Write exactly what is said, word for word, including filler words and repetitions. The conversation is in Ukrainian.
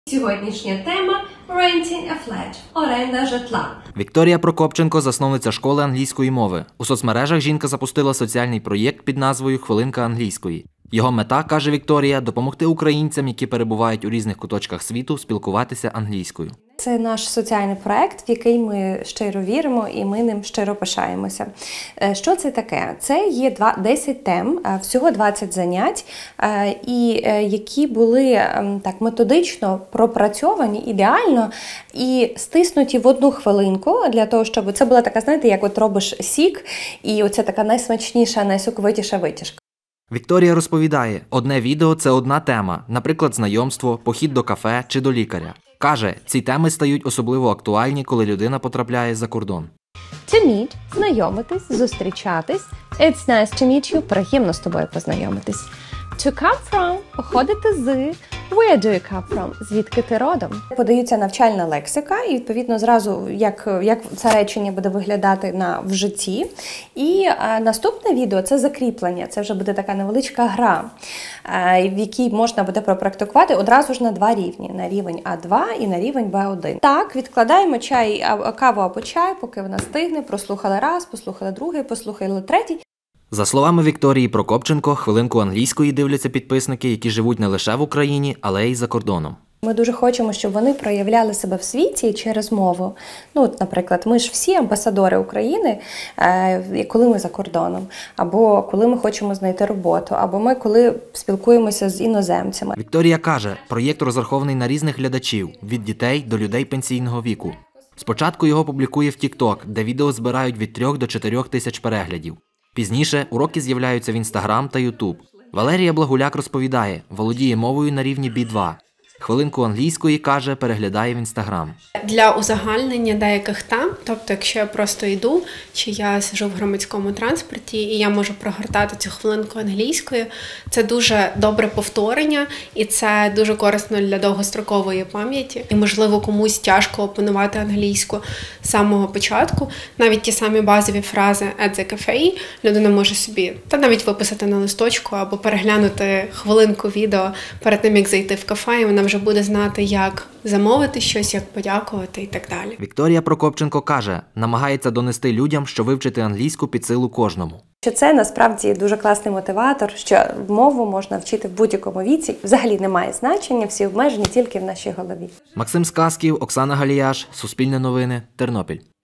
Сьогоднішня тема – Renting a flat – оренда житла. Вікторія Прокопченко – засновниця школи англійської мови. У соцмережах жінка запустила соціальний проєкт під назвою «Хвилинка англійської». Його мета, каже Вікторія, допомогти українцям, які перебувають у різних куточках світу, спілкуватися англійською. Це наш соціальний проєкт, в який ми щиро віримо і ми ним щиро пишаємося. Що це таке? Це є десять тем, всього двадцять занять, і які були так методично пропрацьовані ідеально і стиснуті в одну хвилинку, для того, щоб це була така, знаєте, як от робиш сік, і оце така найсмачніша, найсоковитіша витяжка. Вікторія розповідає, одне відео – це одна тема, наприклад, знайомство, похід до кафе чи до лікаря. Каже, ці теми стають особливо актуальні, коли людина потрапляє за кордон. To meet – знайомитись, зустрічатись. It's nice to meet you – приємно з тобою познайомитись. To come from – походити з. Where do you come from? Звідки ти родом? Подаються навчальна лексика і, відповідно, зразу, як, як це речення буде виглядати на, в житті. І а, наступне відео – це закріплення. Це вже буде така невеличка гра, а, в якій можна буде пропрактикувати одразу ж на два рівні. На рівень А два і на рівень Б один. Так, відкладаємо чай, каву або чай, поки вона стигне. Прослухали раз, послухали другий, послухали третій. За словами Вікторії Прокопченко, хвилинку англійської дивляться підписники, які живуть не лише в Україні, але й за кордоном. Ми дуже хочемо, щоб вони проявляли себе в світі через мову. Ну, от, наприклад, ми ж всі амбасадори України, е, коли ми за кордоном, або коли ми хочемо знайти роботу, або ми коли спілкуємося з іноземцями. Вікторія каже, проєкт розрахований на різних глядачів, від дітей до людей пенсійного віку. Спочатку його публікує в тік-ток, де відео збирають від трьох до чотирьох тисяч переглядів. Пізніше уроки з'являються в Інстаграм та Ютуб. Валерія Благуляк розповідає, володіє мовою на рівні бі два. Хвилинку англійської, каже, переглядає в Інстаграм. Для узагальнення деяких тем, тобто якщо я просто йду, чи я сиджу в громадському транспорті, і я можу прогортати цю хвилинку англійською, це дуже добре повторення, і це дуже корисно для довгострокової пам'яті. І, можливо, комусь тяжко опанувати англійську з самого початку. Навіть ті самі базові фрази «at the cafe» людина може собі, та навіть виписати на листочку, або переглянути хвилинку відео перед тим, як зайти в кафе, і вона вже буде знати, як замовити щось, як подякувати і так далі. Вікторія Прокопченко каже, намагається донести людям, що вивчити англійську під силу кожному. Що це насправді дуже класний мотиватор, що мову можна вчити в будь-якому віці. Взагалі немає значення, всі обмежені тільки в нашій голові. Максим Сказків, Оксана Галіяш, Суспільне новини, Тернопіль.